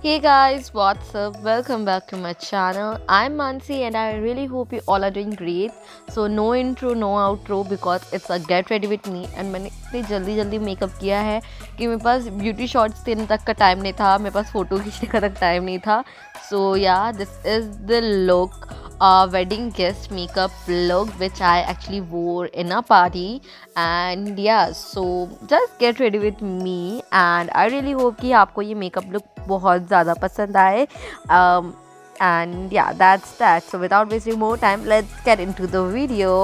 Hey guys, what's up? Welcome back to my channel. I'm Mansi and I really hope you all are doing great. So no intro, no outro because it's a get ready with me and मैंने इतनी जल्दी makeup किया है कि मेरे पास beauty shots देने तक का टाइम नहीं था, मेरे पास फ़ोटो खींचने का तक टाइम नहीं था. So yeah, this is the look, wedding guest makeup look which I actually wore in a party. And yeah, so just get ready with me and I really hope कि आपको ये makeup look बहुत ज़्यादा पसंद आए. And yeah, that's that. So without wasting more time, let's get into the video.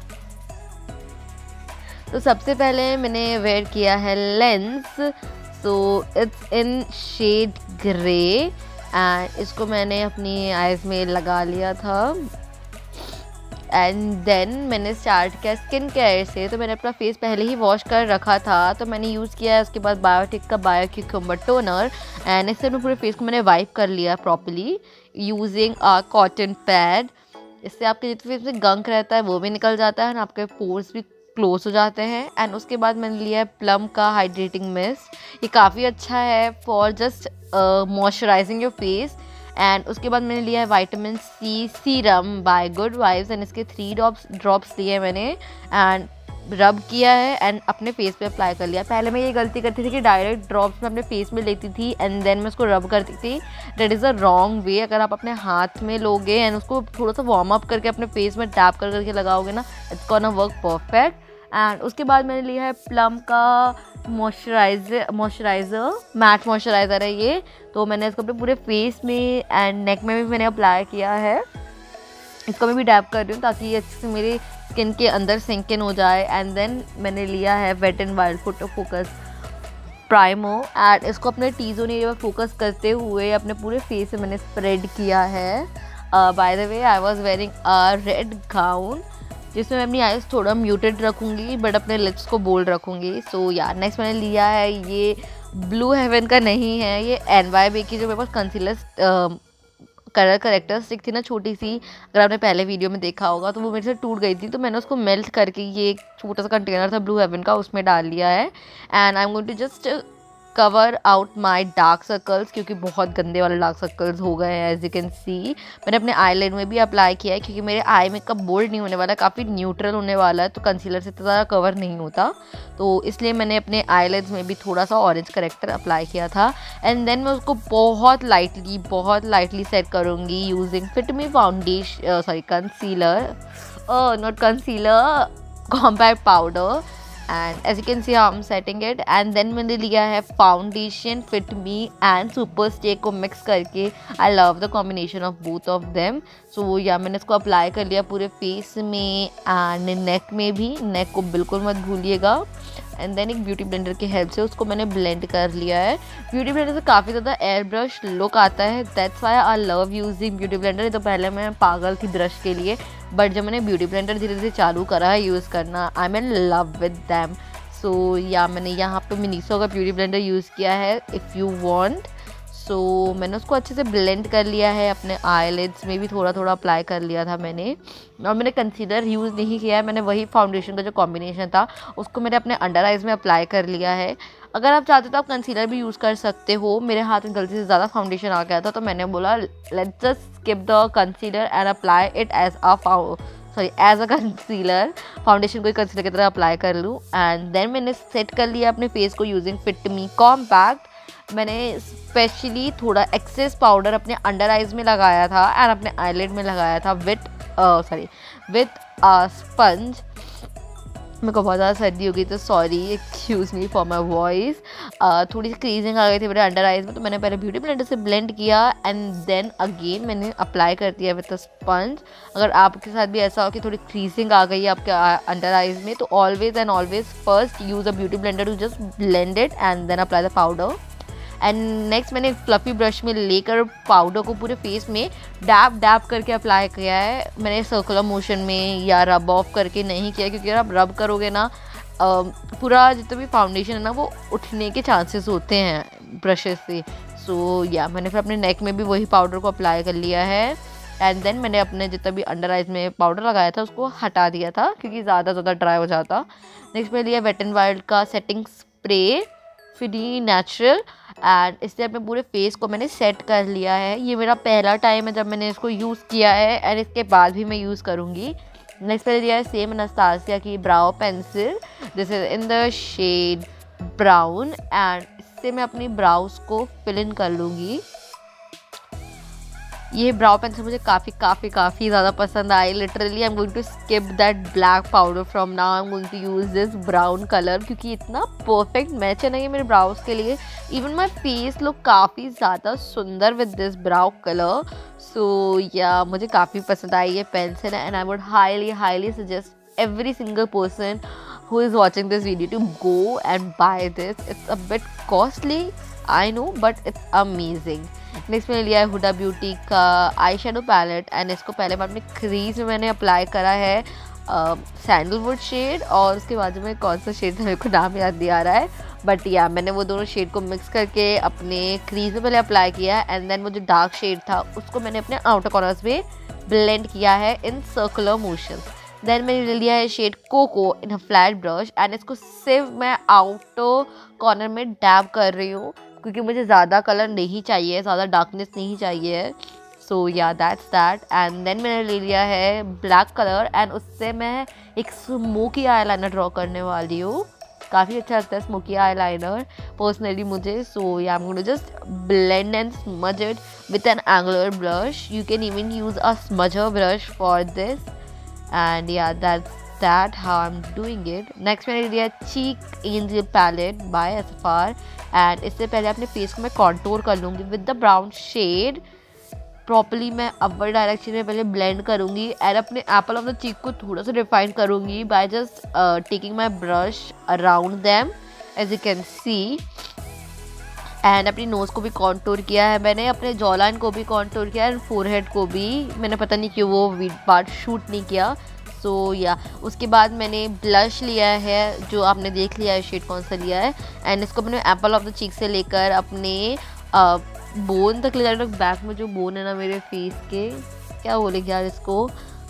तो सबसे पहले मैंने वेयर किया है lens. So it's in shade grey and इसको मैंने अपनी आईज में लगा लिया था. एंड देन मैंने स्टार्ट किया स्किन केयर से. तो मैंने अपना फेस पहले ही वॉश कर रखा था तो मैंने यूज़ किया है उसके बाद बायोटिक का बायो क्यूकम्बर टोनर. एंड इससे अपने पूरे फेस को मैंने वाइप कर लिया properly using a cotton pad. इससे आपके जितने फेस में गंक रहता है वो भी निकल जाता है और आपके पोर्स भी क्लोज हो जाते हैं. एंड उसके बाद मैंने लिया है प्लम का हाइड्रेटिंग मिस्ट. ये काफ़ी अच्छा है for just moisturising your face. And उसके बाद मैंने लिया है vitamin C serum by good vibes and इसके 3 ड्रॉप्स लिए मैंने एंड रब किया है एंड अपने फेस पे अप्लाई कर लिया. पहले मैं ये गलती करती थी कि डायरेक्ट ड्रॉप्स में अपने फेस में लेती थी एंड देन मैं उसको रब करती थी. That is a wrong way. अगर आप अपने हाथ में लोगे एंड उसको थोड़ा सा वार्म अप करके अपने फेस में टैप करके लगाओगे ना, it's gonna work perfect. And उसके बाद मैंने लिया है प्लम का मॉइस्चराइज़र मैट मॉइस्चराइज़र है ये. तो मैंने इसको अपने पूरे फेस में एंड नेक में भी मैंने अप्लाई किया है. इसको मैं भी डैप कर रही हूँ ताकि ये अच्छे से मेरे स्किन के अंदर सिंक इन हो जाए. एंड देन मैंने लिया है wet and wild photo focus primer and इसको अपने टी जोन एरिया पर फोकस करते हुए अपने पूरे फेस में मैंने स्प्रेड किया है. By the way I was wearing a red gown जिसमें मैं अपनी आइज़ थोड़ा म्यूटेड रखूँगी बट अपने लिप्स को बोल्ड रखूँगी. सो यार नेक्स्ट मैंने लिया है ये ब्लू हेवन का नहीं है, ये NYB की जो मेरे पास कंसीलर कलर करेक्टर स्टिक थी ना छोटी सी, अगर आपने पहले वीडियो में देखा होगा तो वो मेरे से टूट गई थी. तो मैंने उसको मेल्ट करके ये एक छोटा सा कंटेनर था ब्लू हेवन का उसमें डाल लिया है. And I am going to just cover out my dark circles क्योंकि बहुत गंदे वाले डार्क सर्कल्स हो गए हैं एज यू कैन सी. मैंने अपने आई लाइन में भी अप्लाई किया है क्योंकि मेरे आई मेकअप बोल्ड नहीं होने वाला, काफ़ी न्यूट्रल होने वाला है तो कंसीलर से ज़्यादा कवर नहीं होता. तो इसलिए मैंने अपने आई लाइन्स में भी थोड़ा सा ऑरेंज करेक्टर अप्लाई किया था. एंड देन मैं उसको बहुत लाइटली सेट करूँगी using fit me foundation concealer not concealer compact powder. And as you can see I am setting it. And then मैंने लिया है foundation fit me and super stay को मिक्स करके. I love the combination of both of them. So yeah मैंने इसको apply कर लिया पूरे फेस में एंड नेक में भी. नेक को बिल्कुल मत भूलिएगा. एंड देन एक ब्यूटी ब्लेंडर की हेल्प से उसको मैंने ब्लेंड कर लिया है. ब्यूटी ब्लेंडर से काफ़ी ज़्यादा एयर ब्रश लुक आता है. That's why I love using beauty blender. तो पहले मैं पागल थी ब्रश के लिए बट जब मैंने ब्यूटी ब्लेंडर धीरे धीरे चालू करा है यूज़ करना, I am in love with them. So yeah मैंने यहाँ पे मिनीसो का ब्यूटी ब्लेंडर यूज़ किया है इफ़ यू वांट. सो मैंने उसको अच्छे से ब्लेंड कर लिया है. अपने आईलिड्स में भी थोड़ा अप्लाई कर लिया था मैंने. और मैंने कंसीलर यूज़ नहीं किया है, मैंने वही फाउंडेशन का जो कॉम्बिनेशन था उसको मैंने अपने अंडर आइज़ में अप्लाई कर लिया है. अगर आप चाहते तो आप कंसीलर भी यूज़ कर सकते हो. मेरे हाथ में गलती से ज़्यादा फाउंडेशन आ गया था तो मैंने बोला let's just skip the concealer and apply it as a concealer. Foundation को कंसीलर की तरह अप्लाई कर लूँ. एंड देन मैंने सेट कर लिया अपने फेस को यूजिंग फिट मी कॉम्पैक्ट. मैंने स्पेशली थोड़ा एक्सेस पाउडर अपने अंडर आइज में लगाया था एंड अपने आईलिड में लगाया था विथ स्पंज. मेरे को बहुत ज़्यादा सर्दी हो गई तो sorry, excuse me for my voice. थोड़ी सी क्रीजिंग आ गई थी मेरे अंडर आइज में तो मैंने पहले ब्यूटी ब्लेंडर से ब्लेंड किया एंड देन अगेन मैंने अप्लाई कर दिया विथ अ स्पंज. अगर आपके साथ भी ऐसा हो कि थोड़ी क्रीजिंग आ गई है आपके अंडर आइज में तो always first use a beauty blender to just blend it and then apply the powder. And next मैंने फ्लफ़ी ब्रश में लेकर पाउडर को पूरे फेस में डैप करके अप्लाई किया है. मैंने सर्कुलर मोशन में या रब ऑफ करके नहीं किया क्योंकि अगर आप रब करोगे ना पूरा जितना भी फाउंडेशन है ना वो उठने के चांसेस होते हैं ब्रशेस से. सो या मैंने फिर अपने नेक में भी वही पाउडर को अप्लाई कर लिया है. एंड देन मैंने अपने जितना भी अंडर आइज में पाउडर लगाया था उसको हटा दिया था क्योंकि ज़्यादा ड्राई हो जाता. नेक्स्ट मैंने लिया वेट एंड वाइल्ड का setting spray free natural and इससे अपने पूरे फेस को मैंने सेट कर लिया है। ये मेरा पहला टाइम है जब मैंने इसको यूज़ किया है एंड इसके बाद भी मैं यूज़ करूँगी। नेक्स्ट मैंने लिया है सेम अनास्तासिया की brow pencil, this is in the shade brown and इससे मैं अपनी ब्राउज को फिल इन कर लूँगी। ये ब्राउ पेंसिल मुझे काफ़ी ज़्यादा पसंद आई। Literally I am going to skip that black powder from now, I am going to use this brown colour क्योंकि इतना परफेक्ट मैच है ना ये मेरे ब्राउज के लिए। इवन माई फेस लुक काफ़ी ज़्यादा सुंदर with this brow colour. So yeah मुझे काफ़ी पसंद आई ये pencil and I would highly suggest every single person who is watching this video to go and buy this. It's a bit costly, I know, but it's amazing. Next मैंने लिया है Hooda beauty का eye shadow palette and इसको पहले बार अपने crease में मैंने apply करा है सैंडलवुड शेड और उसके बाद में कौन सा शेड था मेरे को नाम याद नहीं आ रहा है, बट या मैंने वो दोनों शेड को मिक्स करके अपने क्रीज में पहले अप्लाई किया एंड देन वो जो डार्क शेड था उसको मैंने अपने आउटर कॉर्नर्स में ब्लेंड किया है इन सर्कुलर मोशन। देन मैंने ले लिया है shade cocoa in a flat brush and इसको सिर्फ मैं आउटर कॉर्नर में डैब कर रही हूँ क्योंकि मुझे ज़्यादा कलर नहीं चाहिए, ज़्यादा डार्कनेस नहीं चाहिए। सो या दैट्स दैट। एंड देन मैंने ले लिया है ब्लैक कलर एंड उससे मैं एक स्मोकी आईलाइनर ड्रॉ करने वाली हूँ। काफ़ी अच्छा लगता है स्मोकी आईलाइनर पर्सनली मुझे। So yeah I am going to just blend and smudge it with an angular brush. You can even use a smudger brush for this and yeah, that's how I'm doing it. Next मैंने लिया cheek angel palette by SFR and इससे पहले अपने face को मैं contour कर लूँगी with the brown shade. Properly मैं अपर डायरेक्शन में पहले ब्लेंड करूँगी एंड अपने एप्पल ऑफ द चीक को थोड़ा सा रिफाइन करूँगी by just taking my brush around them as you can see. And अपनी नोज़ को भी कॉन्टूर किया है मैंने, अपने जॉ लाइन को भी कॉन्टूर किया एंड फोरहेड को भी मैंने पता नहीं क्यों वो पार्ट शूट नहीं किया। सो या उसके बाद मैंने ब्लश लिया है जो आपने देख लिया है शेड कौन सा लिया है एंड इसको मैंने एप्पल ऑफ द चीक से लेकर अपने बोन तक ले जा रही हूँ। बैक में जो बोन है ना मेरे फेस के, क्या बोलेंगे यार इसको,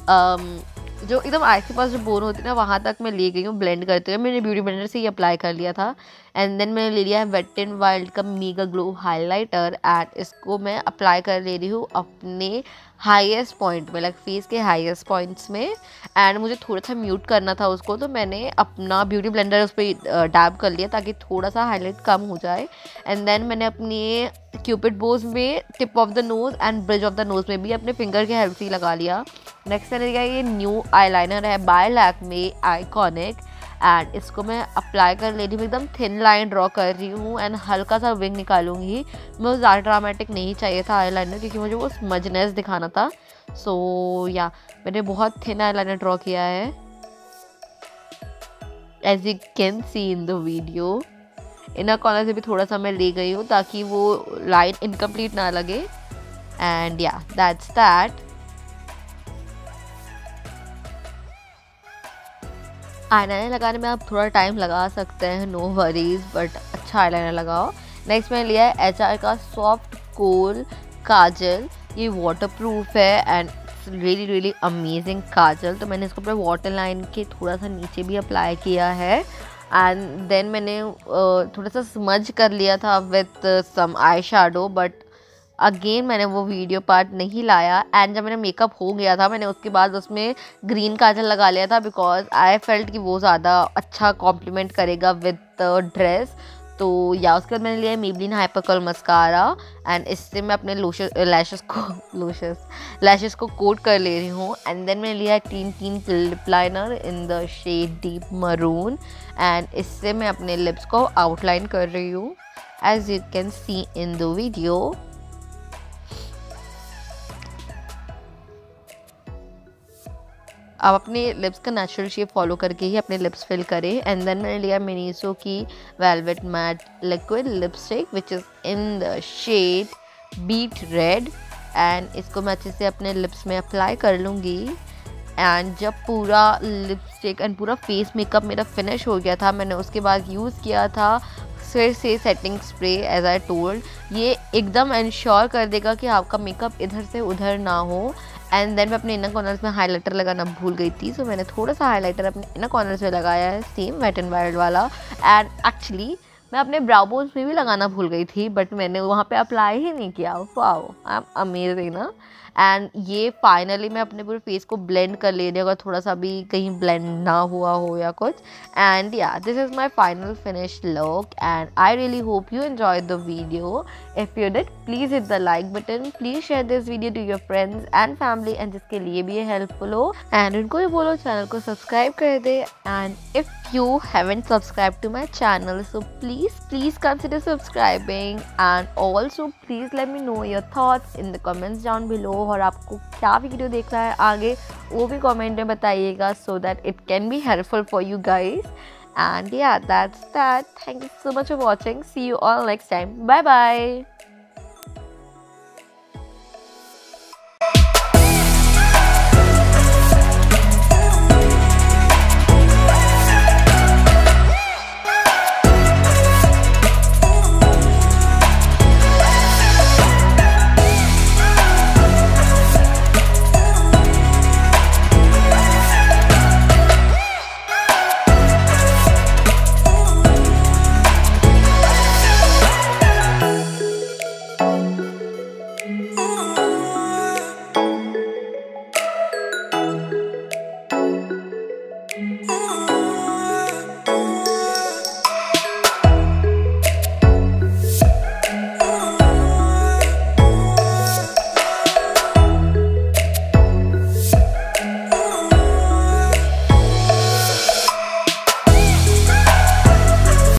जो एकदम आइस के पास जो बोन होती है ना वहाँ तक मैं ले गई हूँ ब्लेंड करते हुए। मैंने ब्यूटी ब्लेंडर से ही अप्लाई कर लिया था एंड देन मैंने ले लिया है वेट एंड वाइल्ड का मेगा ग्लो हाइलाइटर एंड इसको मैं अप्लाई कर ले रही हूँ अपने हाईएस्ट पॉइंट में, लाइक फेस के हाईएस्ट पॉइंट्स में। एंड मुझे थोड़ा सा म्यूट करना था उसको तो मैंने अपना ब्यूटी ब्लेंडर उस पर डैब कर लिया ताकि थोड़ा सा हाईलाइट कम हो जाए। एंड देन मैंने अपने क्यूपिड बोज में tip of the nose and bridge of the nose में भी अपने फिंगर के हेल्प से लगा लिया। नेक्स्ट मैंने लिया ये न्यू आईलाइनर है बाय लैक्मे आइकॉनिक एंड इसको मैं अप्लाई कर ले रही हूँ, एकदम थिन लाइन ड्रॉ कर रही हूँ एंड हल्का सा विंग निकालूंगी। मुझे ज़्यादा ड्रामेटिक नहीं चाहिए था आईलाइनर क्योंकि मुझे वो स्मजनेस दिखाना था। सो या मैंने बहुत थिन आईलाइनर ड्रॉ किया है as you can see in the video. Inner corner से भी थोड़ा सा मैं ले गई हूँ ताकि वो लाइन इनकम्प्लीट ना लगे एंड या दैट्स दैट। आईलाइनर लगाने में आप थोड़ा टाइम लगा सकते हैं, नो वरीज, बट अच्छा आईलाइनर लगाओ। नेक्स्ट मैंने लिया है HR का सॉफ्ट कोल काजल। ये वाटरप्रूफ है एंड रियली अमेजिंग काजल। तो मैंने इसको अपने वाटर लाइन के थोड़ा सा नीचे भी अप्लाई किया है एंड देन मैंने थोड़ा सा स्मज कर लिया था with some eye shadow, but again मैंने वो वीडियो पार्ट नहीं लाया। एंड जब मेरा मेकअप हो गया था मैंने उसके बाद उसमें ग्रीन काजल लगा लिया था बिकॉज आई फेल्ट कि वो ज़्यादा अच्छा कॉम्प्लीमेंट करेगा विद ड्रेस। तो या उसके बाद मैंने लिया है Maybelline hyper curl mascara and इससे मैं अपने लैशेस को कोट कर ले रही हूँ। एंड देन मैंने लिया है teen lip liner in the shade deep maroon and इससे मैं अपने लिप्स को आउटलाइन कर रही हूँ as you can see in the video. आप अपने लिप्स का नेचुरल शेप फॉलो करके ही अपने लिप्स फिल करें। एंड देन मैंने लिया मिनीसो की velvet matte liquid lipstick which is in the shade beet red and इसको मैं अच्छे से अपने लिप्स में अप्लाई कर लूँगी। एंड जब पूरा लिपस्टिक एंड पूरा फेस मेकअप मेरा फिनिश हो गया था मैंने उसके बाद यूज़ किया था फिर से setting spray as I told. ये एकदम इंश्योर कर देगा कि आपका मेकअप इधर से उधर ना हो। एंड देन मैं अपने इनर कॉर्नर्स में हाइलाइटर लगाना भूल गई थी, सो मैंने थोड़ा सा हाइलाइटर अपने इनर कॉर्नर्स में लगाया है सेम वेट एंड वाइल्ड वाला। एंड एक्चुअली मैं अपने ब्राउ बोन्स में भी लगाना भूल गई थी, बट मैंने वहाँ पे अप्लाई ही नहीं किया। वाओ, आई एम अमेजिंग ना। एंड ये फाइनली मैं अपने पूरे फेस को ब्लेंड कर ले रही हूँ, अगर थोड़ा सा भी कहीं ब्लेंड ना हुआ हो या कुछ। And yeah this is my final finish look and I really hope you enjoy the video. If you did please hit the like button, please share this video to your friends and family, and जिसके लिए भी ये helpful हो, and उनको भी बोलो channel को subscribe कर दे। And if you haven't subscribed to my channel, so please consider subscribing, and also please let me know your thoughts in the comments down below। और आपको क्या वीडियो देखना है आगे वो भी कमेंट में बताइएगा, so that it can be helpful for you guys। And yeah, that's that. Thank you so much for watching. See you all next time. Bye bye।